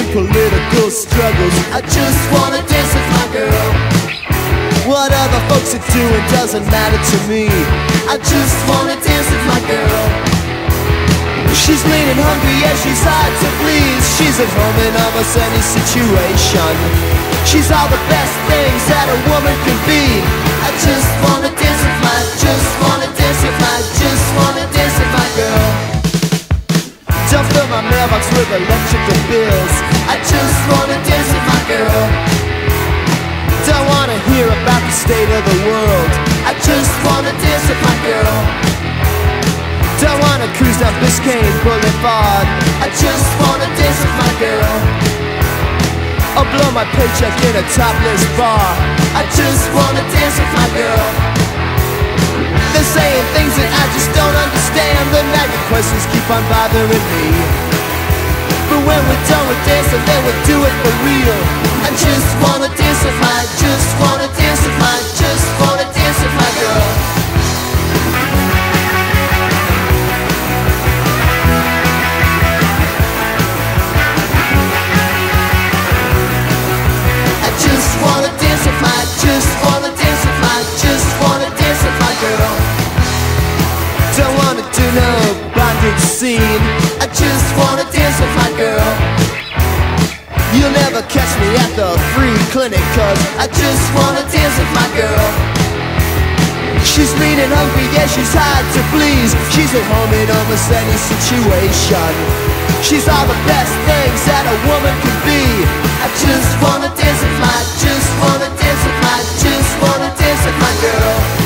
political struggles. I just wanna dance with my girl. What other folks are doing doesn't matter to me. I just wanna dance with my girl. She's lean and hungry, yeah, she's hard to please. She's at home in almost any situation. She's all the best things that a woman can be. I just wanna dance with my, just wanna dance with my, just wanna dance with my girl. Don't fill my mailbox with electrical bills. I just wanna dance with my girl. Don't wanna hear about the state of the world. I just wanna dance with my girl. Don't wanna cruise down Biscayne Boulevard. I just wanna dance with my girl. I'll blow my paycheck in a topless bar. I just wanna dance with my girl. They're saying things that I just don't understand. The nagging questions keep on bothering me. But when we're done with dancing, then we'll do it for real. I just wanna dance with my, just wanna dance with my, just wanna dance with my girl. I just wanna dance with my, just wanna dance with my, just wanna dance with my girl. Don't wanna do no bondage scene. I just wanna dance with my girl. You'll never catch me at the free clinic, cause I just wanna dance with my girl. She's lean and hungry, yeah, she's hard to please. She's at home in almost any situation. She's all the best things that a woman can be. I just wanna dance with my, just wanna dance with my, just wanna dance with my girl.